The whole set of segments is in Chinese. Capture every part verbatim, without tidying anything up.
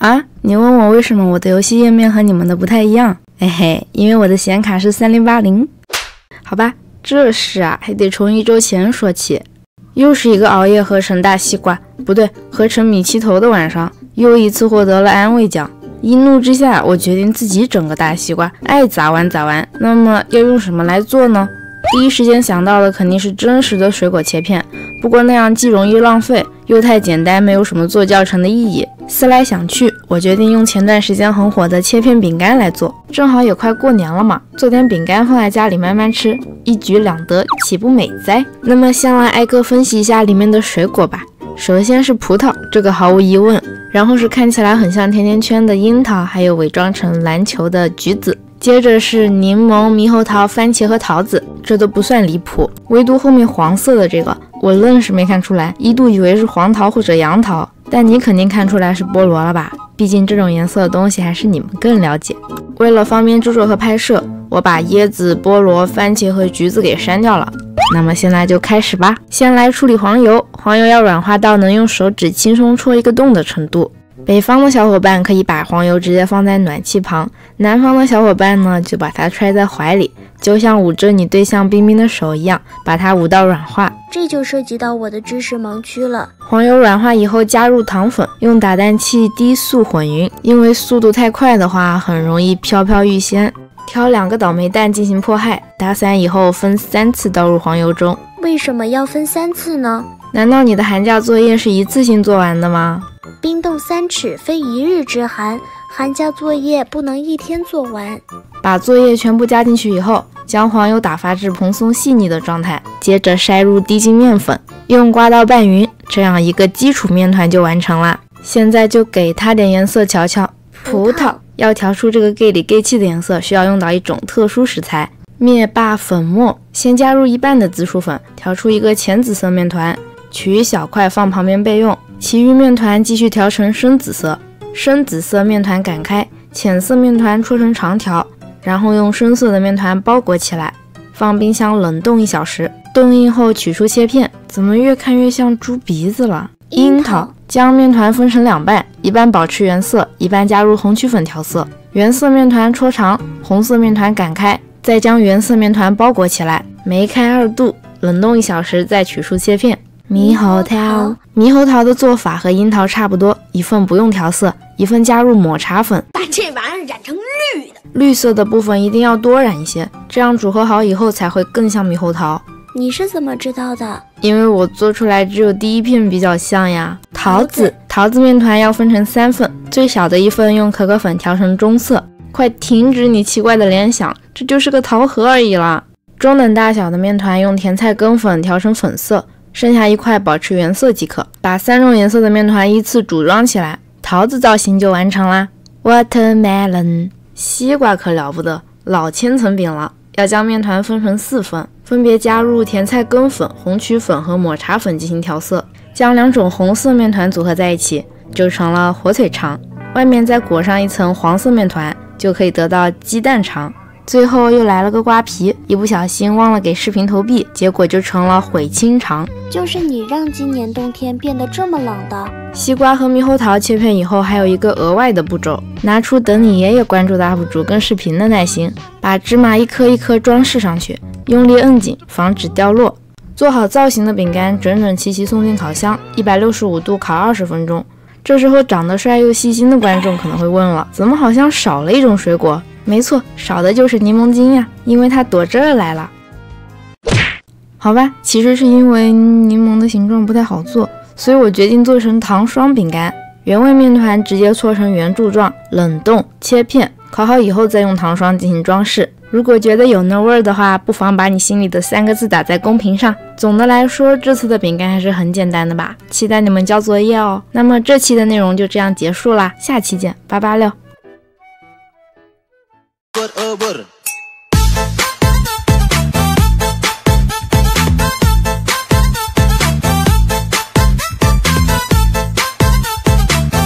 啊，你问我为什么我的游戏页面和你们的不太一样？嘿嘿，因为我的显卡是三零八零。好吧，这事啊还得从一周前说起。又是一个熬夜合成大西瓜，不对，合成米奇头的晚上，又一次获得了安慰奖。一怒之下，我决定自己整个大西瓜，爱咋玩咋玩。那么要用什么来做呢？第一时间想到的肯定是真实的水果切片，不过那样既容易浪费，又太简单，没有什么做教程的意义。思来想去，我决定用前段时间很火的切片饼干来做，正好也快过年了嘛，做点饼干放在家里慢慢吃，一举两得，岂不美哉？那么先来挨个分析一下里面的水果吧。首先是葡萄，这个毫无疑问，然后是看起来很像甜甜圈的樱桃，还有伪装成篮球的橘子。接着是柠檬、猕猴桃、番茄和桃子，这都不算离谱，唯独后面黄色的这个，我愣是没看出来，一度以为是黄桃或者杨桃，但你肯定看出来是菠萝了吧？毕竟这种颜色的东西还是你们更了解。为了方便制作和拍摄，我把椰子、菠萝、番茄和橘子给删掉了。那么现在就开始吧。先来处理黄油，黄油要软化到能用手指轻松戳一个洞的程度。北方的小伙伴可以把黄油直接放在暖气旁，南方的小伙伴呢就把它揣在怀里，就像捂着你对象冰冰的手一样，把它捂到软化。 这就涉及到我的知识盲区了。 黄油软化以后加入糖粉，用打蛋器低速混匀，因为速度太快的话很容易飘飘欲仙。挑两个倒霉蛋进行迫害，打散以后分三次倒入黄油中。 为什么要分三次呢？ 难道你的寒假作业是一次性做完的吗？ 冰冻三尺非一日之寒，寒假作业不能一天做完。 把作业全部加进去以后，将黄油打发至蓬松细腻的状态，接着筛入低筋面粉，用刮刀拌匀，这样一个基础面团就完成啦。现在就给它点颜色瞧瞧。葡萄要调出这个 gay 里 gay 气的颜色，需要用到一种特殊食材灭霸粉末。先加入一半的紫薯粉，调出一个浅紫色面团，取一小块放旁边备用。其余面团继续调成深紫色，深紫色面团擀开，浅色面团搓成长条，然后用深色的面团包裹起来，放冰箱冷冻一小时。冻硬后取出切片，怎么越看越像猪鼻子了？樱桃，将面团分成两半，一半保持原色，一半加入红曲粉调色。原色面团搓长，红色面团擀开，再将原色面团包裹起来，梅开二度，冷冻一小时，再取出切片。猕猴桃，猕猴桃的做法和樱桃差不多，一份不用调色，一份加入抹茶粉， 把这玩意儿染成绿的。 绿色的部分一定要多染一些，这样组合好以后才会更像猕猴桃。 你是怎么知道的？ 因为我做出来只有第一片比较像呀。桃子，桃子面团要分成三份，最小的一份用可可粉调成棕色。快停止你奇怪的联想，这就是个桃核而已啦。中等大小的面团用甜菜根粉调成粉色，剩下一块保持原色即可。把三种颜色的面团依次组装起来，桃子造型就完成啦。Watermelon， 西瓜可了不得，老千层饼了。要将面团分成四份，分别加入甜菜根粉、红曲粉和抹茶粉进行调色，将两种红色面团组合在一起，就成了火腿肠。外面再裹上一层黄色面团，就可以得到鸡蛋肠。最后又来了个瓜皮，一不小心忘了给视频投币，结果就成了悔青肠。 就是你让今年冬天变得这么冷的。 西瓜和猕猴桃切片以后，还有一个额外的步骤，拿出等你爷爷关注的 U P 主跟视频的耐心，把芝麻一颗一颗装饰上去，用力摁紧，防止掉落。做好造型的饼干整整齐齐送进烤箱，一百六十五度烤二十分钟。这时候长得帅又细心的观众可能会问了，怎么好像少了一种水果？没错，少的就是柠檬精呀，因为它躲这儿来了。好吧，其实是因为柠檬的形状不太好做，所以我决定做成糖霜饼干。原味面团直接搓成圆柱状，冷冻切片，烤好以后再用糖霜进行装饰。如果觉得有那味儿的话，不妨把你心里的三个字打在公屏上。总的来说，这次的饼干还是很简单的吧，期待你们交作业哦。那么这期的内容就这样结束啦，下期见，八八六。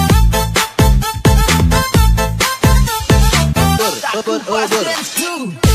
But, uh, but.